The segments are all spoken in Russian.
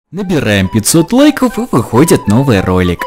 Набираем 500 лайков и выходит новый ролик.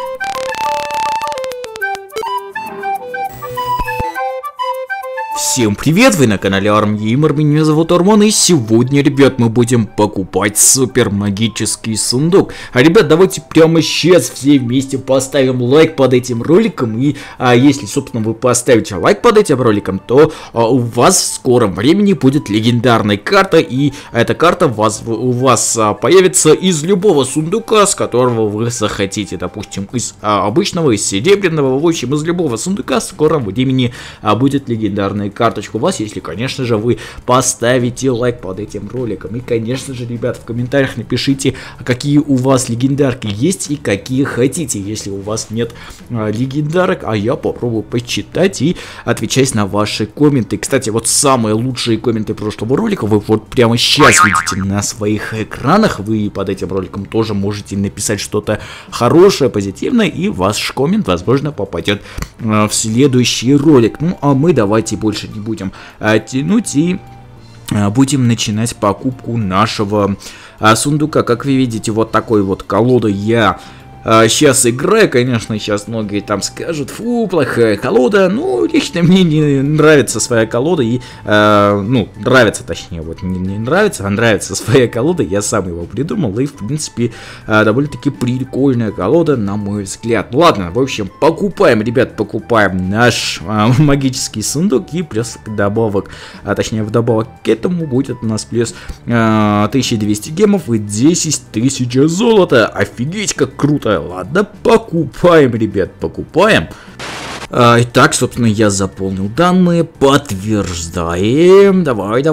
Всем привет, вы на канале ArmGamer, меня зовут Арман, и сегодня, ребят, мы будем покупать супер магический сундук. Ребят, давайте прямо сейчас все вместе поставим лайк под этим роликом, и если, собственно, вы поставите лайк под этим роликом, то у вас в скором времени будет легендарная карта, и эта карта у вас появится из любого сундука, с которого вы захотите, допустим, из обычного, из серебряного, в общем, из любого сундука в скором времени будет легендарная карточку у вас, если, конечно же, вы поставите лайк под этим роликом. И, конечно же, ребят, в комментариях напишите, какие у вас легендарки есть и какие хотите, если у вас нет легендарок, а я попробую почитать и отвечать на ваши комменты. Кстати, вот самые лучшие комменты прошлого ролика вы вот прямо сейчас видите на своих экранах. Вы под этим роликом тоже можете написать что-то хорошее, позитивное, и ваш коммент, возможно, попадет в следующий ролик. Ну, а мы давайте больше не будем тянуть и будем начинать покупку нашего сундука. Как вы видите, вот такой вот колодой я сейчас играю. Конечно, сейчас многие там скажут: фу, плохая колода. Ну, лично мне не нравится своя колода. И, ну, нравится, точнее, вот не нравится, а нравится своя колода. Я сам его придумал. И, в принципе, довольно-таки прикольная колода, на мой взгляд. Ладно, в общем, покупаем, ребят, покупаем наш магический сундук. И плюс добавок, точнее, вдобавок к этому будет у нас плюс 1200 гемов и 10 тысяч золота. Офигеть, как круто! Ладно, покупаем, ребят, покупаем. Итак, собственно, я заполнил данные, подтверждаем. Давай,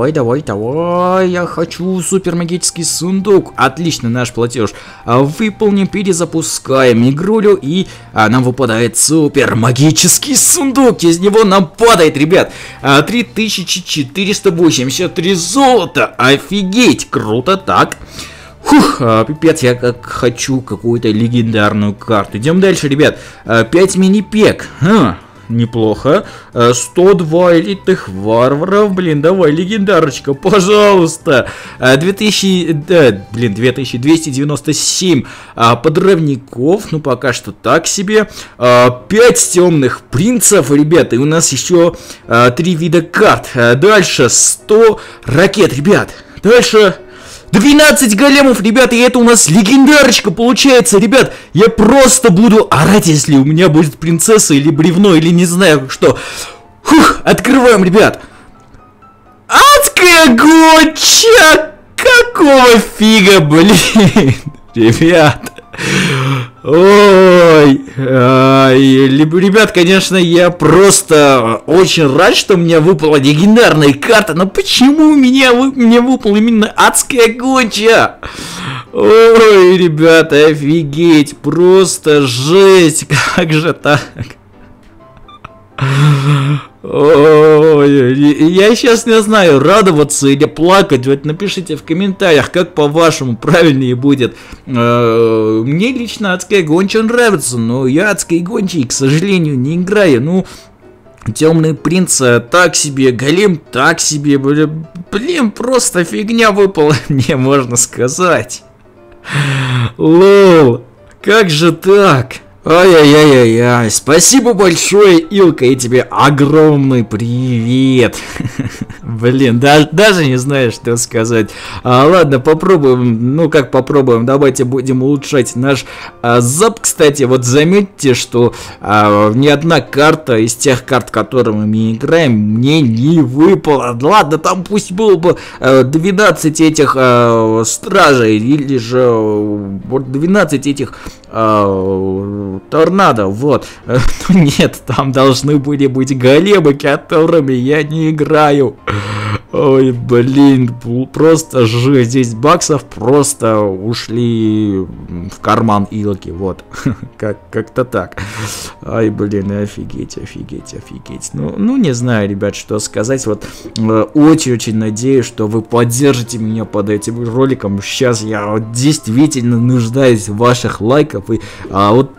я хочу супер магический сундук. Отлично, наш платеж выполнен, перезапускаем игрулю, и нам выпадает супер магический сундук. Из него нам падает, ребят, 3483 золота. Офигеть, круто, так. Фух, пипец, я как хочу какую-то легендарную карту. Идем дальше, ребят. 5 мини-пек. Неплохо. 102 элитных варваров. Блин, давай, легендарочка, пожалуйста. 2297 подрывников. Ну, пока что так себе. 5 темных принцев, ребят. И у нас еще 3 вида карт. Дальше 100 ракет, ребят. Дальше 12 големов, ребят, и это у нас легендарочка получается, ребят. Я просто буду орать, если у меня будет принцесса или бревно, или не знаю что. Фух, открываем, ребят. Адская гонча! Какого фига, блин, ребят. Ой, ребят, конечно, я просто очень рад, что у меня выпала легендарная карта, но почему мне выпала именно адская гонча? Ой, ребята, офигеть, просто жесть, как же так? Ой, я сейчас не знаю, радоваться или плакать. Вот напишите в комментариях, как по-вашему правильнее будет. Мне лично адская гонча нравится, но я адской гончей, к сожалению, не играю. Ну, темный принц так себе, голем так себе. Блин, просто фигня выпала, мне можно сказать. Лол, как же так? Ай-яй-яй-яй, спасибо большое, Илка, и тебе огромный привет. Блин, даже не знаю, что сказать. Ладно, попробуем, ну как попробуем, давайте будем улучшать наш зап. Кстати, вот заметьте, что ни одна карта из тех карт, которыми мы играем, мне не выпала. Ладно, там пусть было бы 12 этих стражей, или же вот 12 этих торнадо, вот. Нет, там должны были быть големы, которыми я не играю. Ой, блин, просто жесть. 10 баксов просто ушли в карман Илки, вот. Как-то так. Ай, блин, офигеть. Ну, не знаю, ребят, что сказать. Вот очень-очень надеюсь, что вы поддержите меня под этим роликом. Сейчас я вот действительно нуждаюсь в ваших лайках. И вот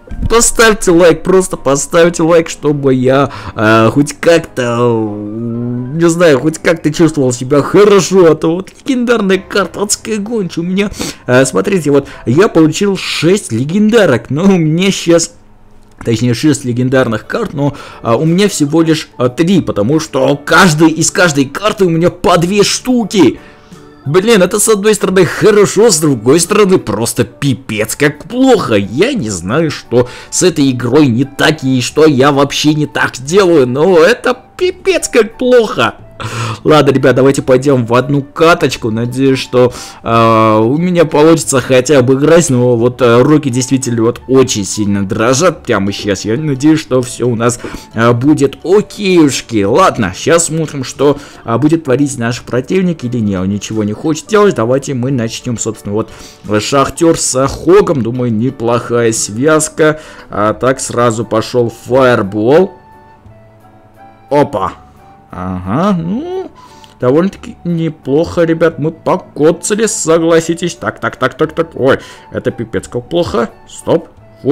Поставьте лайк, просто поставьте лайк, чтобы я хоть как-то, не знаю, хоть как-то чувствовал себя хорошо. А то вот легендарная карта адская гончая у меня, смотрите, вот я получил 6 легендарок, но у меня сейчас... Точнее, 6 легендарных карт, но у меня всего лишь 3, потому что из каждой карты у меня по 2 штуки. Блин, это с одной стороны хорошо, с другой стороны просто пипец как плохо. Я не знаю, что с этой игрой не так и что я вообще не так делаю, но это пипец как плохо. Ладно, ребят, давайте пойдем в одну каточку. Надеюсь, что у меня получится хотя бы играть. Но вот руки действительно вот очень сильно дрожат прямо сейчас. Я надеюсь, что все у нас будет окейушки. Ладно, сейчас смотрим, что будет творить наш противник или не. Он ничего не хочет делать. Давайте мы начнем, собственно, вот Шахтер с Хогом. Думаю, неплохая связка. Так, сразу пошел Фаербол. Опа. Ага, ну, довольно-таки неплохо, ребят, мы покоцали, согласитесь. Так, ой, это пипец как плохо. Стоп,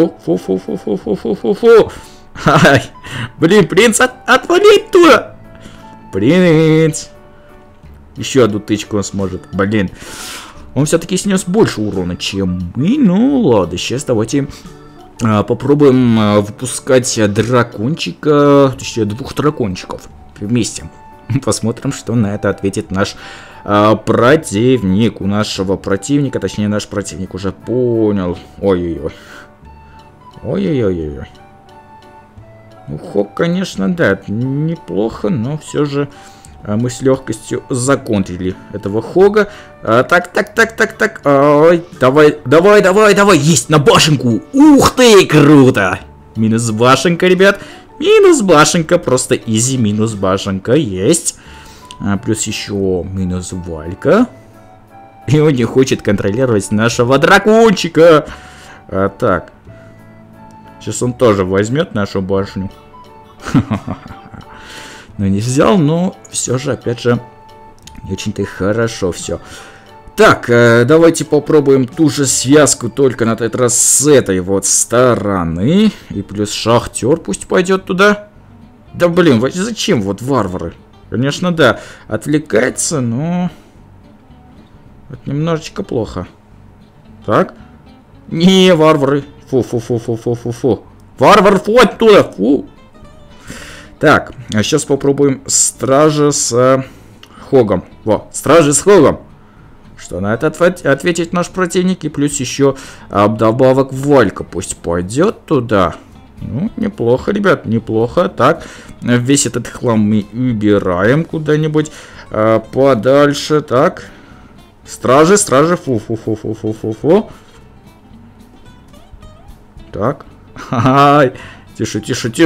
фу. Ай, блин, принц, отвали оттуда. Принц. Еще одну тычку он сможет, блин. Он все-таки снес больше урона, чем мы, ну ладно, сейчас давайте... попробуем выпускать дракончика, точнее 2 дракончиков вместе. Посмотрим, что на это ответит наш противник. У нашего противника, точнее наш противник уже понял. Ой-ой-ой. Ой-ой-ой. Ну, Хог, конечно, да, неплохо, но все же мы с легкостью законтрили этого Хога. Так. Ой, давай. Есть, на башенку. Ух ты, круто. Минус башенка, ребят. Минус башенка, просто изи минус башенка. Есть. Плюс еще минус Валька. И он не хочет контролировать нашего дракончика. Так. Сейчас он тоже возьмет нашу башню. Но не взял, но все же, опять же, не очень-то хорошо все. Так, давайте попробуем ту же связку, только на этот раз с этой вот стороны. И плюс Шахтер пусть пойдет туда. Да блин, зачем вот варвары? Конечно, да, отвлекается, но... Вот немножечко плохо. Так. Не, варвары. Фу. Варвар, фу, оттуда, фу. Так, а сейчас попробуем стража с Хогом. Во, стражи с Хогом. Что на это ответить наш противник. И плюс еще добавок Валька. Пусть пойдет туда. Ну, неплохо, ребят, неплохо. Так, весь этот хлам мы убираем куда-нибудь подальше. Так, стражи, фу. Так, ай. Тише.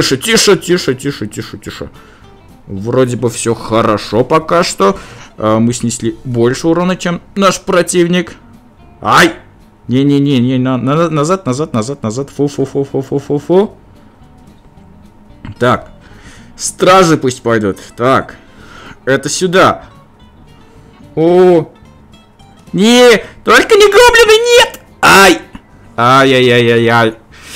Вроде бы все хорошо пока что. Мы снесли больше урона, чем наш противник. Ай! Не, назад. Фу. Так. Стражи пусть пойдут. Так. Это сюда. О! Не! Только не гоблины, нет! Ай! Ай-яй-яй-яй-яй.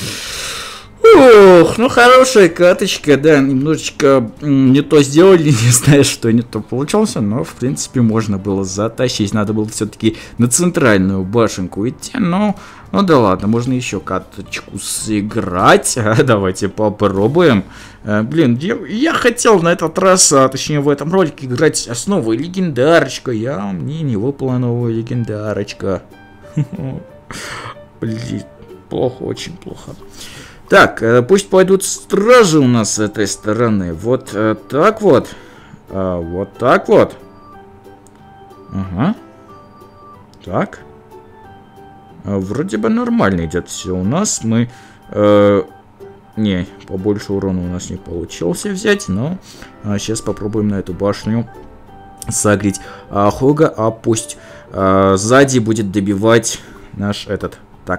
Ух, ну хорошая каточка, да, немножечко не то сделали, не знаю, что не то получился, но в принципе можно было затащить, надо было все-таки на центральную башенку идти, но, ну да ладно, можно еще каточку сыграть, давайте попробуем. Блин, я хотел на этот раз, точнее в этом ролике играть с новой легендарочкой, а мне не выпала новая легендарочка. Блин, плохо, очень плохо. Так, пусть пойдут стражи у нас с этой стороны. Вот так вот. Вот так вот. Ага. Так. Вроде бы нормально идет все у нас. Мы... не, побольше урона у нас не получился взять, но сейчас попробуем на эту башню сагрить Хога, а пусть сзади будет добивать наш этот... Так.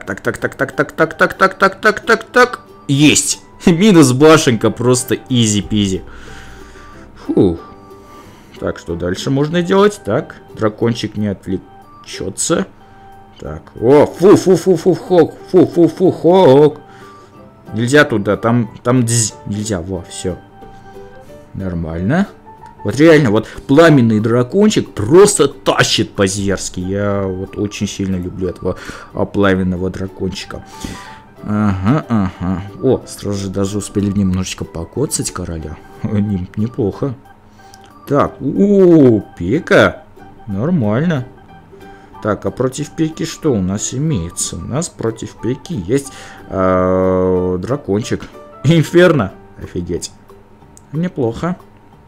Есть! Минус башенка, просто изи-пизи. Фух. Так, что дальше можно делать? Так, дракончик не отвлечется. Так, о, фу, Хог. Нельзя туда, там нельзя, во, все. Нормально. Вот реально, вот пламенный дракончик просто тащит по-зверски. Я вот очень сильно люблю этого пламенного дракончика. Ага. О, сразу же даже успели немножечко покоцать короля. Неплохо. Так, пека. Нормально. Так, а против пеки что у нас имеется? У нас против пеки есть дракончик. Инферно. Офигеть. Неплохо.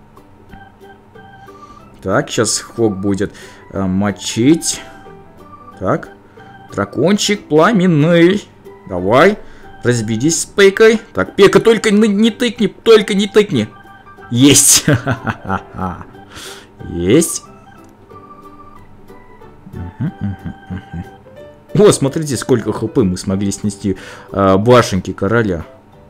Так, сейчас Хок будет мочить. Так. Дракончик пламенный. Давай. Разберись с пекой. Так, пека, только не тыкни. Только не тыкни. Есть. Есть. О, смотрите, сколько хп мы смогли снести башенки короля.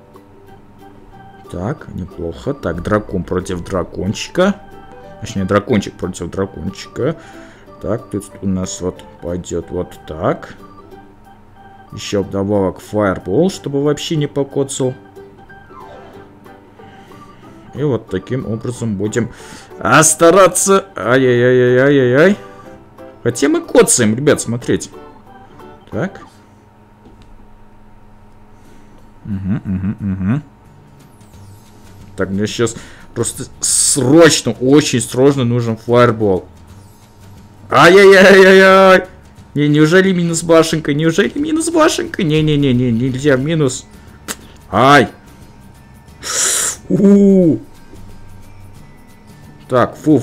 Так, неплохо. Так, дракон против дракончика. Точнее, дракончик против дракончика. Так, тут у нас вот пойдет вот так. Еще вдобавок фаербол, чтобы вообще не покоцал. И вот таким образом будем стараться. Ай-яй-яй-яй-яй-яй. Хотя мы коцаем, ребят, смотрите. Так. Угу. Так, мне сейчас просто срочно, очень срочно нужен фаербол. Ай-яй-яй-яй-яй. Неужели минус башенка? Неужели минус башенка? Не-не-не, нельзя, минус. Ай. Так, фу.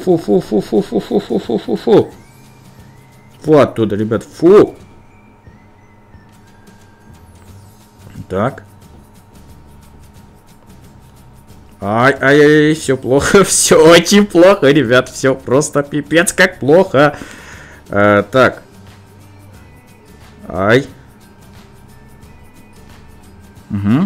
Фу оттуда, ребят, фу. Так. Ай, все плохо, все очень плохо, ребят, все просто пипец как плохо. Так. Ай. Угу.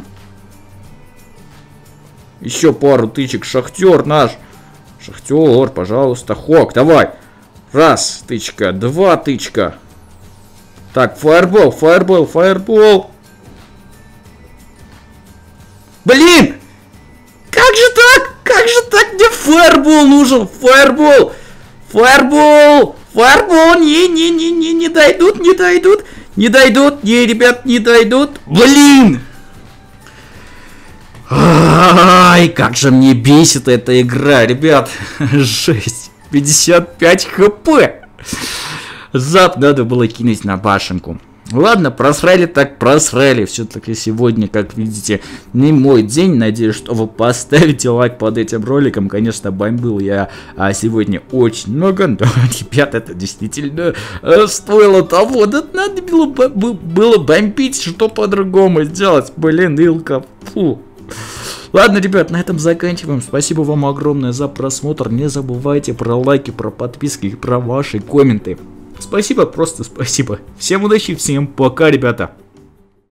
Еще пару тычек, шахтер наш. Шахтер, пожалуйста, Хок, давай. Раз тычка, два тычка. Так, фаербол. Блин! Как же так? Мне фаербол нужен, фаербол. Не дойдут, ребят, не дойдут. Блин! Ай, как же мне бесит эта игра, ребят. Жесть. 55 хп. Зап надо было кинуть на башенку. Ладно, просрали так просрали. Все-таки сегодня, как видите, не мой день. Надеюсь, что вы поставите лайк под этим роликом. Конечно, бомбил я сегодня очень много. Но, ребят, это действительно стоило того. Да надо было бомбить, что по-другому сделать. Блин, Илка, фу. Ладно, ребят, на этом заканчиваем. Спасибо вам огромное за просмотр. Не забывайте про лайки, про подписки и про ваши комменты. Спасибо, просто спасибо. Всем удачи, всем пока, ребята.